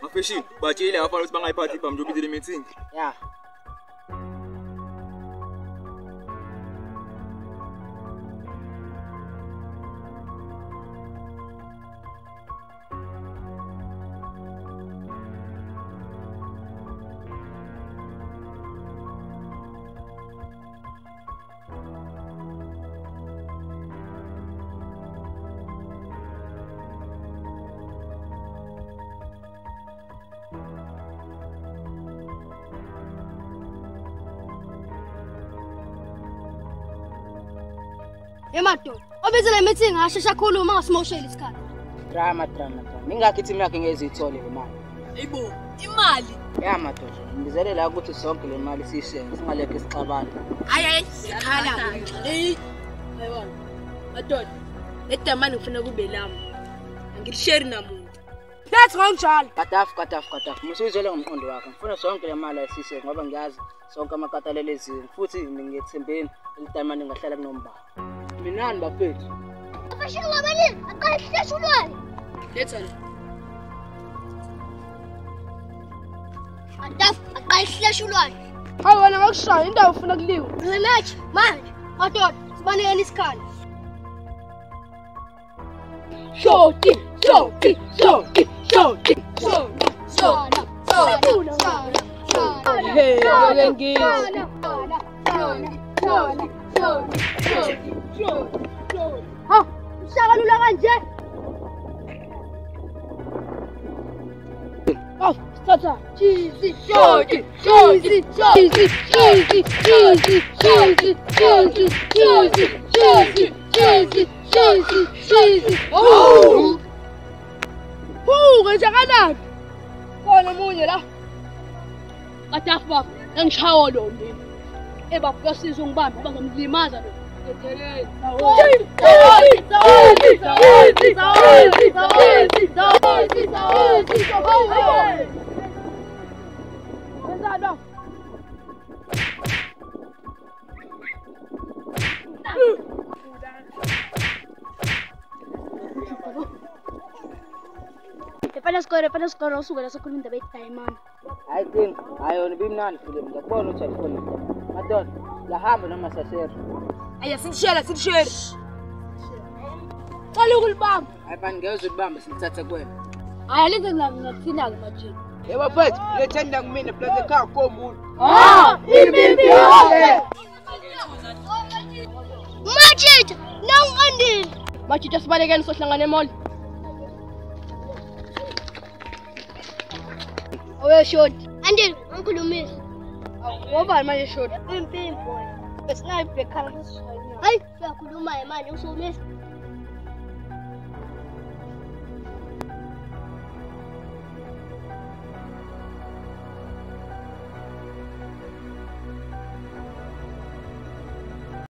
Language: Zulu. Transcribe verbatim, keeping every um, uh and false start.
Afeshin, batshile abafana ukuthi bangayiphathi ibhamu njengoba izile meeting. Yeah. Emadoda, obizele meeting ngashesha khuluma ngasimoshela isikhathi. Drama drama drama. Ningakho ithi yakhe ngeze ithole le mali. Hayibo, imali. Ya madoda, ngizele la ukuthi sonke le mali siyishenze singalekho isixabana. Hayi hayi, sikhala. Hey. Hayibo. Madoda, le damani ngifuna kube lami. Angilishare namuntu. Let's go njalo. Katafu katafu katafu. Musuyizwele ngomqondo wakho. Ngifuna sonke le mali ayisishenze ngoba ngiyazi sonke amakatalele ezini futhi ngiyethembeni elidamani ngahlala kunomba. Minani bafethu. Afashini ngabalini, aqala ihleshi ulwane. Letha le. Adaf, aqala ihleshi ulwane. Hayi wena ngakushaya indawo ufuna kuliwa. Rematch manje. Madoda, sibanekeni isikhala. Shoti, shoti, shoti, shoti, shoti. Sona, sona, sona. Hey, ake ngiyo. Sona, sona, sona, sona, sona. Ha, ushakalula kanje. Oh, stata. Cheesy, Shoti, shoti, shoti, shoti, shoti, shoti, shoti, shoti, shoti, shoti, shoti, shoti. Oh! Hu, kwenzakalani? Khona omunye la. Katafu baba, ngishaya lo ndini. Eba kuyasiza ungibambe bangomlimaza lo. Etheleni. Sawoti, sawoti, sawoti, sawoti, sawoti, sawoti, sawoti, sawoti. Wenzani? Epana skoro, epana skoro usuka la sokhuluma indaba ethi mama. I think ayona bimnandi film ngiyabona ukuthi ayifuna. Madoda, lahamba noma sasera. Aya sinishela sinishela. Cala ukulibamba. Hayi bani ngeze ubambe silithathe kuwena. Hayi lenze ngakuthina ke manje. Yebo mfethu, lethenda kumina plus ekhaya komuntu. Ah, imimbi yakhe. Majita, nawu andile. Majita sibalekeni sohlangana emall. Owe shoti. Andile, ngikhulumisa. Wobani manje shoti? Impimbo. Besinayi bekhala sishaya. Hayi, uyakhuluma manje usumisa.